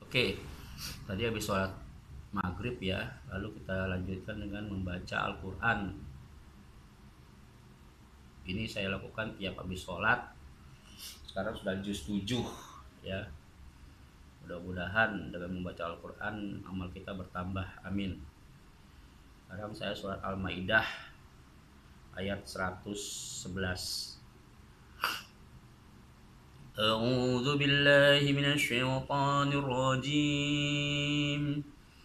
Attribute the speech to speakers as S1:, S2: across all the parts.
S1: Oke, tadi habis sholat maghrib ya, lalu kita lanjutkan dengan membaca Al-Quran. Ini saya lakukan tiap habis sholat. Sekarang sudah juz 7 ya. Mudah-mudahan dengan membaca Al-Quran amal kita bertambah, amin. Sekarang saya surat Al-Maidah ayat 111. A'udzu billahi minasy syaithanir rajim.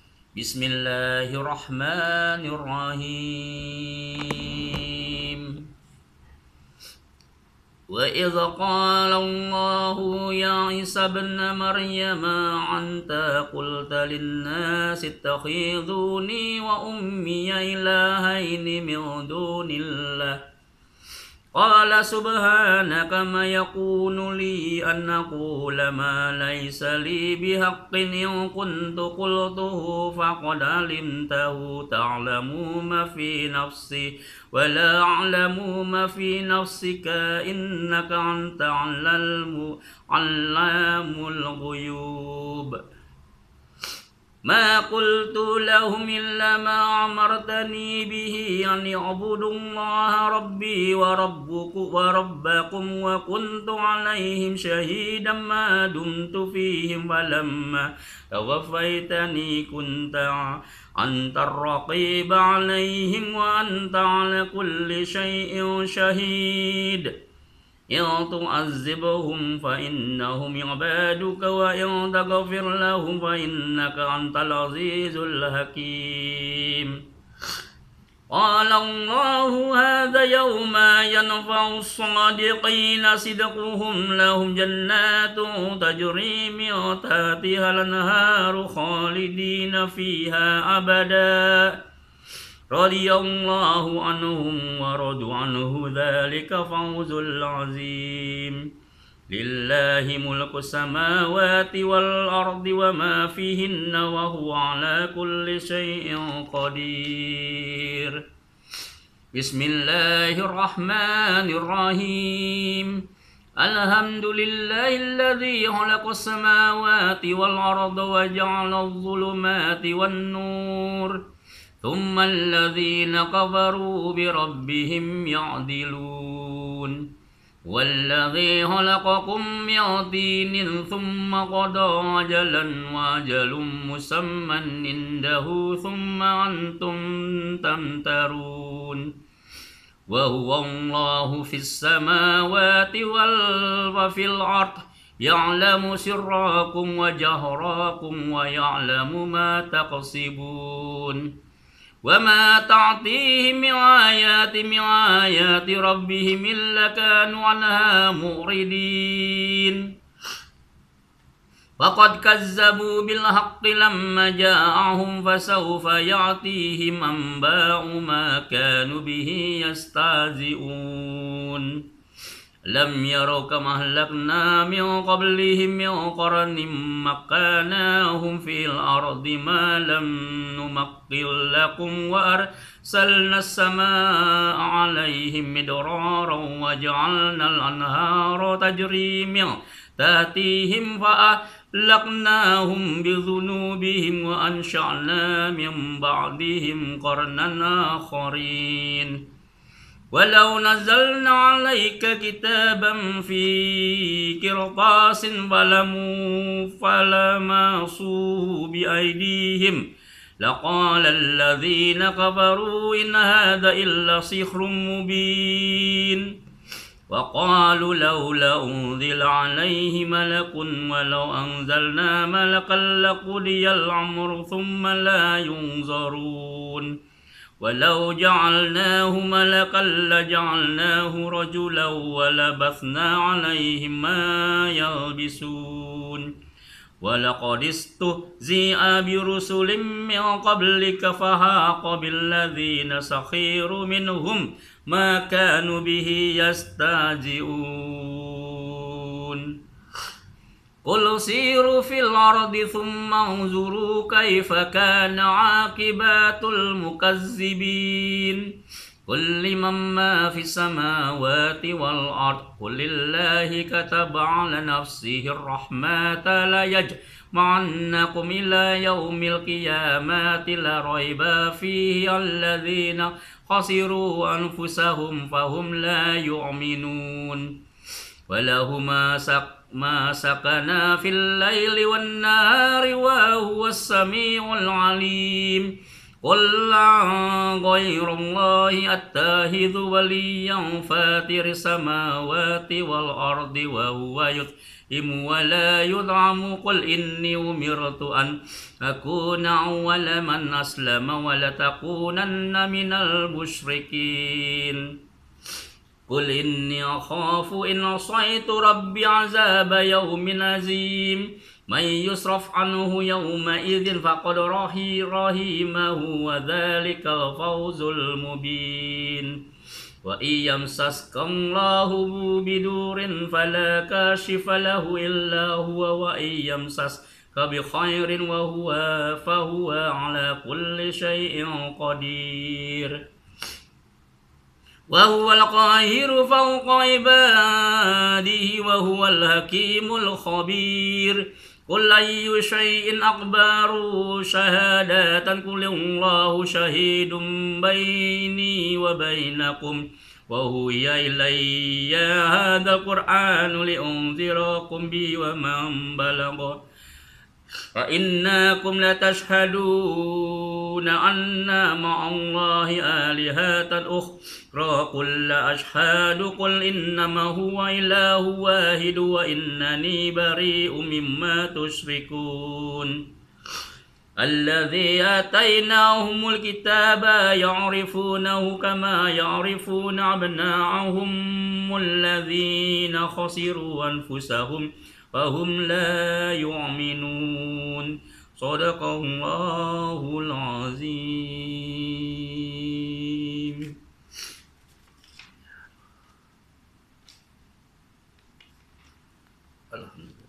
S1: Bismillahirrahmanirrahim. Wa idza qala Allahu ya Isa ibn Maryam anta qulta lin-nasi ittakhiduni wa ummi ilahaini min dunillah Qala subhanaka ma yakunu li an aqula ma laysa li bihaqqin in kuntu qultuhu faqad alimtahu ta'lamu ma fi nafsi wa la a'lamu ma fi nafsika innaka anta 'allamul ghuyub. Ma qultu lahum illa ma amartani bihi an i'budullaha rabbi wa rabbakum wa kuntu alaihim shahidan ma dumtu fihim falamma tawaffaytani kunta anta ar-raqiba alaihim wa anta ala kulli shay'in shahid. إن تعذبهم فإنهم عبادك وإن تغفر لهم فإنك أنت العزيز الحكيم. قال الله هذا يوم ينفع الصادقين صدقهم لهم جنات تجري من تحتها الأنهار خالدين فيها أبدا radhiyallahu anhum wa radu anhu dzalika fawzul azim. Lillahi mulku samawati wal ardi wa ma fihinna wa huwa ala kulli syai'in qadir. Bismillahirrahmanirrahim. Alhamdulillahilladzi khalaqas samawati wal arda wa ja'ala adh-dhulumati wan nur. ثم الذين كفروا بربهم يعدلون والذي خلقكم من طين ثم قضى أجلا وأجل مسمى عنده ثم أنتم تمترون وهو الله في السماوات وفي الأرض يعلم سركم وجهركم ويعلم ما تكسبون وما تعطيهم من آيات ربهم إلا كانوا عنها معرضين وقد كذبوا بالحق لما جاءهم فسوف يأتيهم أنباء ما كانوا به يستهزئون لم يروا كما أهلكنا من قبلهم من قرن مكناهم في الأرض ما لم نمكن لكم وأرسلنا السماء عليهم مدرارا وجعلنا الأنهار تجري من تحتهم فأهلكناهم بذنوبهم وأنشأنا من بعدهم قرنا آخرين ولو نزلنا عليك كتابا في قرطاس فلمسوه بأيديهم لقال الذين كفروا إن هذا إلا سحر مبين وقالوا لولا أنزل عليه ملك ولو أنزلنا ملكا لقضي الأمر ثم لا ينظرون ولو جعلناه ملكا لجعلناه رجلا ولبثنا عليهم ما يلبسون ولقد استهزئ برسل من قبلك فحاق بالذين سخروا منهم ما كانوا به يستهزئون قل سيروا في الأرض ثم انظروا كيف كان عاقبة المكذبين قل لمن ما في السماوات والأرض قل لله كتب على نفسه الرحمة لا معنكم إلى يوم القيامة لا ريب فيه الذين خسروا أنفسهم فهم لا يؤمنون وله ما سكن في الليل والنهار وهو السميع العليم قل عن غير الله أتخذ وليا فاتر السماوات والأرض وهو يطعم ولا يطعم قل إني أمرت أن أكون أول من أسلم ولتكونن من المشركين قل إني أخاف إن عصيت ربي عذاب يوم عظيم من يصرف عنه يومئذ فقد رحمه وذلك الفوز المبين وإن يمسسك الله بدور فلا كاشف له إلا هو وإن يمسسك بخير فهو على كل شيء قدير وهو القاهر فوق عباده وهو الحكيم الخبير قل أي شيء أكبر شهادة قل الله شهيد بيني وبينكم وأوحي إلي هذا القرآن لأنذركم به ومن بلغ فإنكم لتشهدون أن مع الله آلهة أخرى قل لا أشهد قل إنما هو إله واحد وإنني بريء مما تشركون الذي آتيناهم الكتاب يعرفونه كما يعرفون أبناءهم الذين خسروا أنفسهم فهم لا يؤمنون صدق الله العظيم. الحمد لله.